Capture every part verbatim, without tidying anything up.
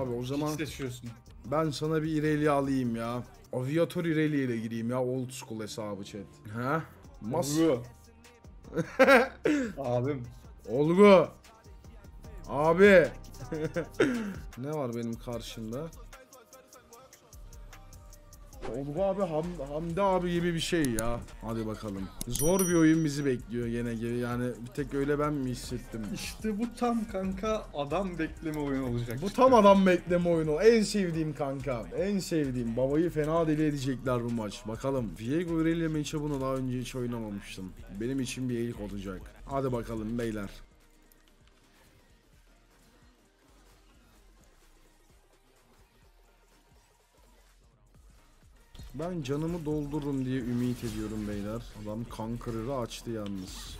Abi o zaman seçiyorsun. ben sana bir Irelia alayım ya. Aviator Irelia ile gireyim ya, old school hesabı chat. Ha? Mas. Olgu. Abim. Olgu. Abi. Ne var benim karşımda? Olgu abi, Ham Hamdi abi gibi bir şey ya. Hadi bakalım. Zor bir oyun bizi bekliyor gene gibi. Yani bir tek öyle ben mi hissettim? İşte bu tam kanka adam bekleme oyunu olacak. Bu işte. tam adam bekleme oyunu. En sevdiğim kanka. En sevdiğim. Babayı fena deli edecekler bu maç. Bakalım. Viego Irelia maçı bunu daha önce hiç oynamamıştım. Benim için bir ilk olacak. Hadi bakalım beyler. Ben canımı doldururum diye ümit ediyorum beyler. Adam Conqueror'ı açtı yalnız.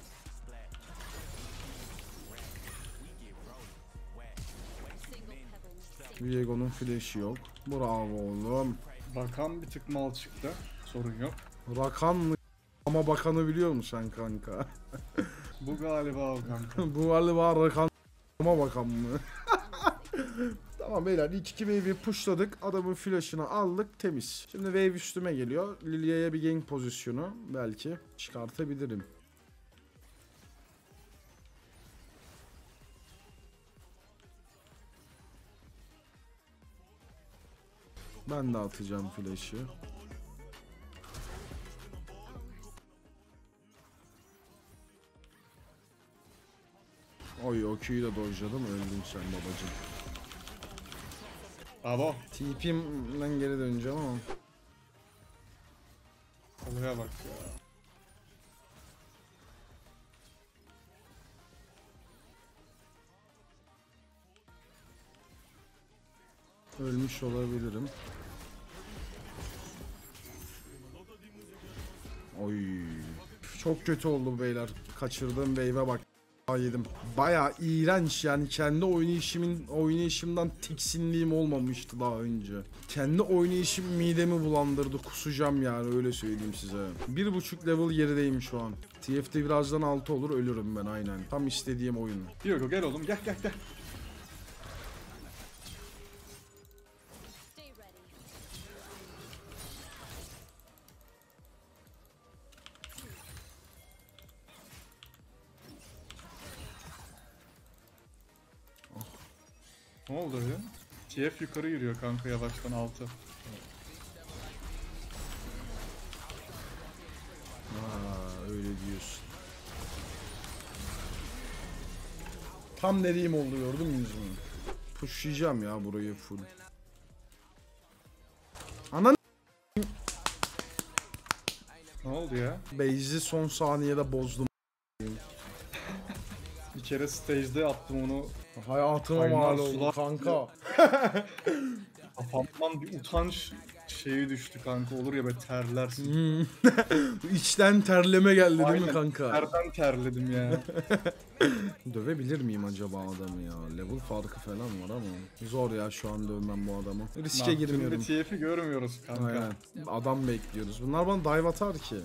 Viego'nun flash'i yok. Bravo oğlum. Bakan bir tık mal çıktı. Sorun yok. Rakan mı ama bakanı biliyor musun sen kanka? Bu galiba o kanka. Bu galiba rakan ama bakan mı? Tamam beyler, ilk iki wave'i pushladık. Adamın flash'ını aldık, temiz. Şimdi wave üstüme geliyor. Lilia'ya bir gank pozisyonu belki çıkartabilirim. Ben de atacağım flash'ı. Oy, o Q'yu da dojladım, öldün sen babacım. Bravo. T P'mden geri döneceğim ama. Olaya bak ya. Ölmüş olabilirim. Oy. Çok kötü oldu beyler. Kaçırdığım wave'e bak. Yedim. Baya iğrenç yani, kendi oynayışımın oynayışımdan tiksindiğim olmamıştı daha önce. Kendi oynayışım midemi bulandırdı, kusacağım yani, öyle söyleyeyim size. Bir buçuk level gerideyim şu an. T F'de birazdan altı olur, ölürüm ben aynen. Tam istediğim oyun. Diego gel oğlum gel gel gel. Ne oldu öyle? T F yukarı yürüyor kanka yavaştan altı. Aa, öyle diyorsun. Tam dediğim oldu, gördün mü yüzümü? Pushlayacağım ya burayı full. Anan Ne oldu ya? Base'i son saniyede bozdum. Bir kere stage'de attım onu. Hayatıma Aynen, mal oldu sular- kanka. Kafamdan bir utanç şeyi düştü kanka, olur ya be terlersin. Hmm. İçten terleme geldi değil mi Aynen, kanka? terden terledim ya. Dövebilir miyim acaba adamı ya? Level farkı falan var ama. Zor ya şu an dövmem bu adamı. Riske girmiyorum. T F'i görmüyoruz kanka. Aynen. Adam bekliyoruz. Bunlar bana dive atar ki.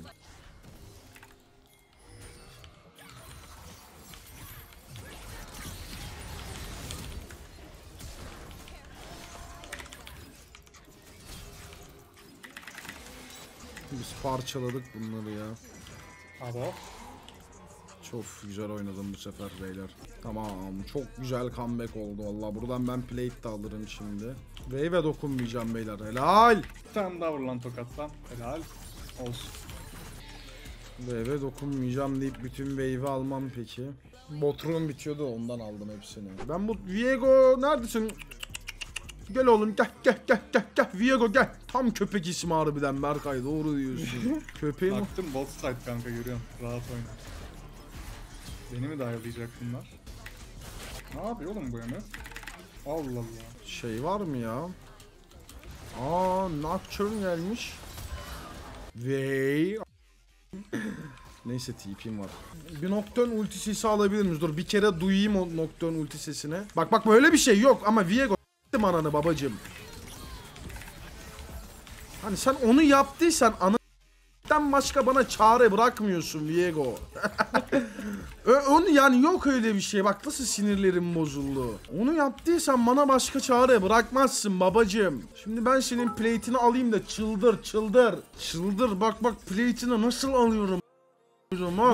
Biz parçaladık bunları ya. Abi. Çok güzel oynadım bu sefer beyler. Tamam, çok güzel comeback oldu valla. Buradan ben plate de alırım şimdi. Wave'e dokunmayacağım beyler. Helal. Bir tane daha vur lan tokattan. Helal. Olsun. Wave'e dokunmayacağım deyip bütün wave'i almam peki. Botrum bitiyordu, ondan aldım hepsini. Ben bu Viego neredesin? Gel oğlum gel gel gel gel gel Viego gel. Tam köpek ismi harbiden Berkay, doğru diyorsun. Köpeğim o. Baktım bot side kanka, görüyorum. Rahat oyna. Beni mi dayalayacak bunlar? Ne yapıyor oğlum bu M F? Allah Allah. Şey var mı ya? Aa, Nocturne gelmiş. Vey. Neyse T P'm var. Bir Nocturne ulti sesi alabilir miyiz? Dur bir kere duyayım o Nocturne ulti sesini. Bak bak, böyle bir şey yok ama Viego s**tim ananı babacım. Hani sen onu yaptıysan anı ultiden başka bana çare bırakmıyorsun Viego. Onu yani yok öyle bir şey. Bak nasıl sinirlerim bozuldu. Onu yaptıysan bana başka çare bırakmazsın babacım. Şimdi ben senin plate'ini alayım da çıldır çıldır. Çıldır bak bak plate'ini nasıl alıyorum. Bak.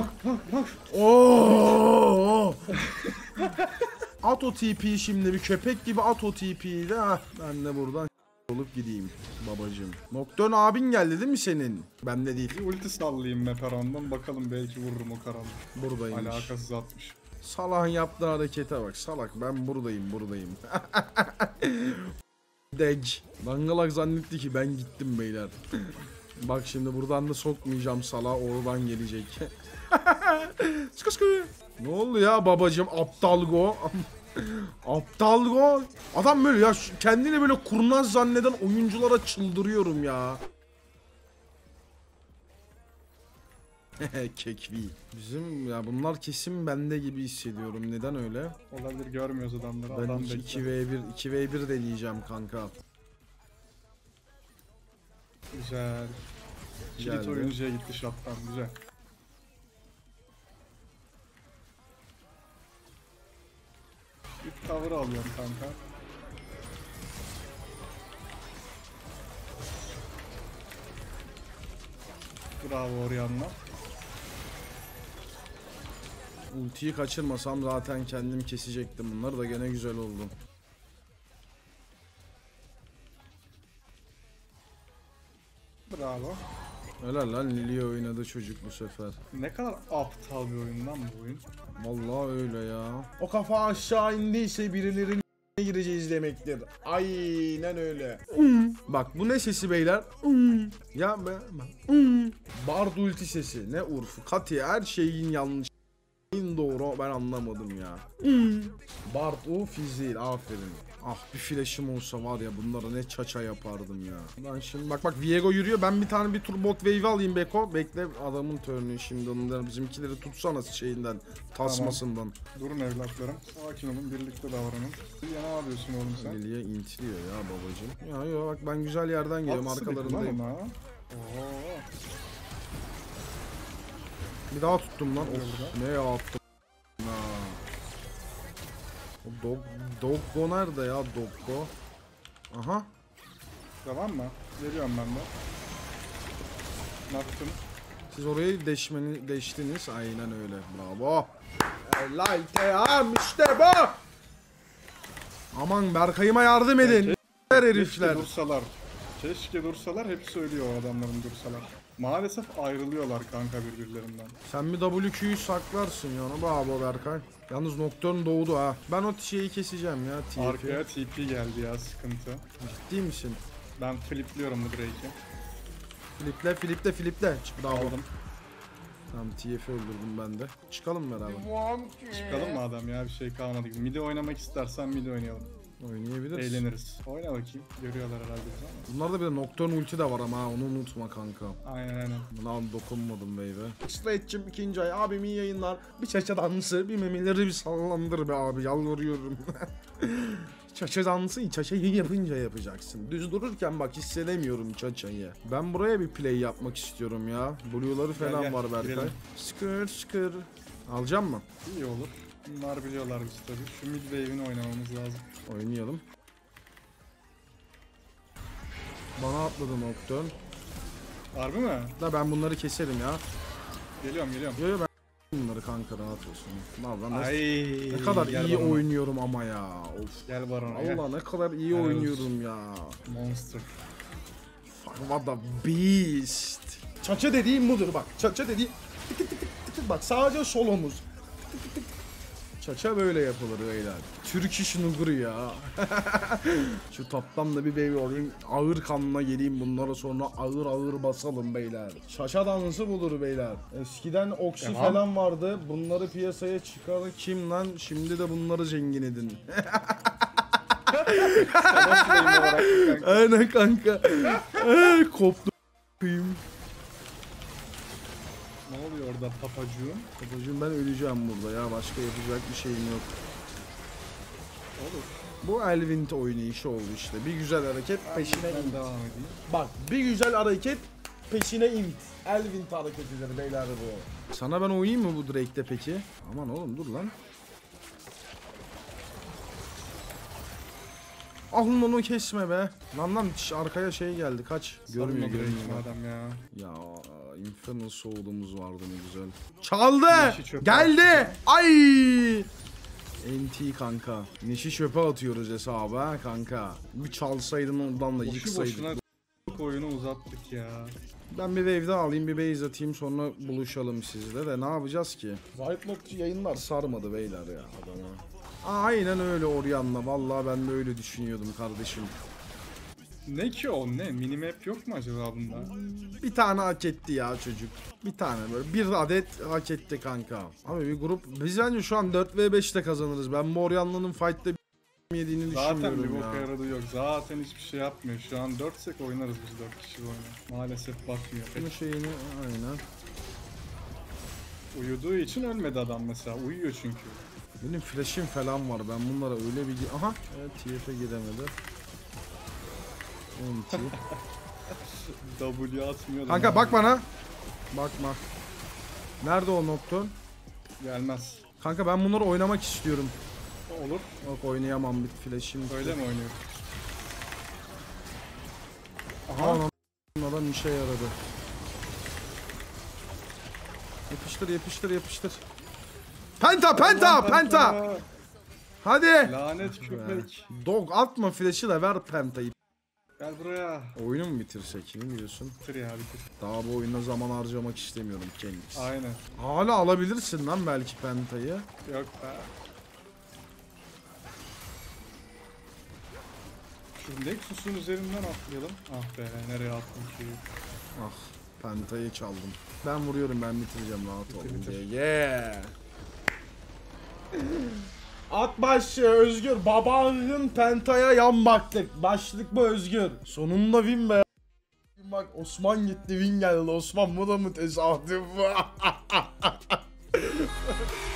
Oo. At o T P'yi şimdi bir köpek gibi at o T P'yi de. Heh, ben de buradan olup gideyim babacım. Nocturne abin geldi değil mi senin? Bende değil. Bir ulti sallayayım Meperon'dan bakalım belki vururum o karanlık. Buradaymış. Alakasız atmış. Salah'ın yaptığı harekete bak. Salak ben buradayım buradayım. Deg. Dangalak zannetti ki ben gittim beyler. Bak şimdi buradan da sokmayacağım Salah, oradan gelecek. Sıkı sıkı. Ne oldu ya babacım, aptal go. Aptal go. Adam böyle ya, kendini böyle kurnaz zanneden oyunculara çıldırıyorum ya. Kekvi. Bizim ya bunlar kesin bende gibi hissediyorum. Neden öyle? Olabilir, görmüyoruz adamları. Ben Adam iki ve bir iki ve bir deneyeceğim kanka. Güzel. Kilit Geldi. oyuncuya gitti shot'tan, güzel. Bir cover alıyorum kanka. Bravo Orianna. Ultiyi kaçırmasam zaten kendim kesecektim bunları da, gene güzel oldu. Bravo. Helal lan, Lilia oynadı çocuk bu sefer. Ne kadar aptal bir oyun lan bu oyun. Vallahi öyle ya. O kafa aşağı indiyse birilerinin gireceğiz demektir. Aynen öyle. Bak bu ne sesi beyler? Ya be. Bard ulti sesi. Ne Urf? Kati her şeyin yanlış. Doğru, ben anlamadım ya. Bard o fizil, aferin. Ah bir flash'ım olsa var ya, bunlara ne çaça yapardım ya. Ben şimdi bak bak Viego yürüyor, ben bir tane bir tur bot wave alayım Beko. Bekle adamın turn'ü şimdi, onları bizimkileri tutsana şeyinden, tasmasından. Durun evlatlarım. Sakin olun, birlikte davranın. Ya ne yapıyorsun oğlum sen? Lilia intiliyor ya babacım. Ya yo bak ben güzel yerden geliyorum, At arkalarındayım. lan ona. Oo. Bir daha tuttum lan. Öyle Of, ne yaptım. Ha. O dog, Doggo nerede ya, Doggo? Aha. Devam mı? Geliyorum ben de. Baktım. Siz orayı deşmeni deştiniz. Aynen öyle. Bravo. Helal Teyam, işte bu. Aman Berkay'ıma yardım edin. Her herifler. Keşke dursalar. Keşke dursalar, hep söylüyor o adamların dursalar. Maalesef ayrılıyorlar kanka birbirlerinden. Sen bir W Q'yu saklarsın ya. Bravo Berkay. Yalnız Nocturne doğdu ha. Ben o şeyi keseceğim ya. T F'i. Arkaya T P geldi ya, sıkıntı. Ciddi misin? Ben flipliyorum bu Drake'i. Fliple fliple fliple. Çık, bravo. Aldım. Tamam, T F'i öldürdüm ben de. Çıkalım beraber. Çıkalım mı adam ya, bir şey kalmadı. Midi oynamak istersen midi oynayalım. Oynayabiliriz. Eğleniriz. Oyna bakayım. Görüyorlar herhalde bizi ama. Bunlarda bir de Nocturne ulti de var ama ha, onu unutma kanka. Aynen aynen. Buna dokunmadım baby. Straight'cim ikinci ay. Abim iyi yayınlar. Bir çaça dansı, bir memeleri bir sallandır be abi, yalvarıyorum. Çaça dansı, çaçayı yapınca yapacaksın. Düz dururken bak hissedemiyorum çaçayı. Ben buraya bir play yapmak istiyorum ya. Blue'ları falan Gel, gel, var Berkay. girelim. Skır skır. Alacağım mı? İyi olur. Bunlar biliyorlar biz tabii. Şu mid wave'ini oynamamız lazım. Oynayalım. Bana atladı Nocturne. Harbi mi? Da ben bunları keserim ya. Geliyorum geliyorum. Yo yo ben bunları kanka, rahat olsun. Vallahi nasıl- Ay, ne kadar gel iyi barona. oynuyorum ama ya. Of. Gel barona gel. Allah ne kadar iyi Helal oynuyorum ya. Monster. Fuck, what the beast. Çaça dediğim budur bak. Çaça dediğim tık tık tık tık tık. Bak sadece sol omuz. Tık tık tık tık. Çaça böyle yapılır beyler. Türk iş nuguru ya. Şu toptan da bir baby olayım. Ağır kanına geleyim bunlara, sonra ağır ağır basalım beyler. Şaşa dansı budur beyler. Eskiden Oxy Devam. falan vardı. Bunları piyasaya çıkarın kim lan? Şimdi de bunları zengin edin. Aynen kanka. Ay, koptu. Kıyım. Ne oluyor orada papacığım? Babacığım ben öleceğim burada ya. Başka yapacak bir şeyim yok. Olur. Bu Elvint oynayışı oldu işte. Bir güzel hareket peşine Ben in. devam edeyim. Bak bir güzel hareket peşine int. Elvint hareketidir beyler bu. Sana ben oyayım mı bu Drake'de peki? Aman oğlum dur lan. Ahın onu kesme be. Lan lan şş, arkaya şey geldi kaç. Görmüyor Sarılma görmüyor. direkt adam ya. Ya Infernal Soul'umuz vardı ne güzel. Çaldı. Neşi çöpe Geldi. Ay. N T kanka. Neşi çöpe atıyoruz hesaba kanka. Bir çalsaydın ondan da Boşu yıksaydık. boşuna oyunu uzattık ya. Ben bir wave daha alayım bir base atayım sonra buluşalım sizle de ne yapacağız ki? Zaytnotçu yayınlar sarmadı beyler ya adama. Aynen öyle Orion'la vallahi ben de öyle düşünüyordum kardeşim. Ne ki o ne? Minimap yok mu acaba bunda? Bir tane hak etti ya çocuk. Bir tane böyle bir adet hak etti kanka. Abi bir grup biz bence şu an dört ve beşte kazanırız. Ben bu Orion'la'nın fight'te yediğini Zaten bir düşünmüyorum boka ya. yaradığı yok. Zaten hiçbir şey yapmıyor. Şu an dörtsek oynarız biz dört kişi bu oyunu. Maalesef bakmıyor. Bunun şeyini aynen. Uyuduğu için ölmedi adam mesela. Uyuyor çünkü. Benim flash'im falan var. Ben bunlara öyle bir... Aha. Evet T F'e gidemedi. N T. W atmıyor. da Kanka yani. bak bana. Bakma. Nerede o Nocturne? Gelmez. Kanka ben bunları oynamak istiyorum. Olur. Yok oynayamam bir flash'im. Öyle mi oynuyor? Aha. Anam adam işe yaradı. Yapıştır yapıştır yapıştır. Penta penta Allah penta. Hadi. Lanet köpek. Dog atma flash'ı da ver pentayı. Gel buraya. Oyunu mu bitirsek ne diyorsun? Bitir ya bitir. Daha bu oyunda zaman harcamak istemiyorum Cengiz. Aynen. Hala alabilirsin lan belki pentayı. Yok be. Şu Nexus'un üzerinden atlayalım. Ah be nereye attım ki? Ah pentayı çaldım. Ben vuruyorum ben bitireceğim rahat Bitir, olun bitir. diye. Yeah. At başı Özgür. Babanın pentaya yan baktık. Başlık bu Özgür. Sonunda win be. Bak Osman gitti win geldi. Osman bu da mı tesadüf?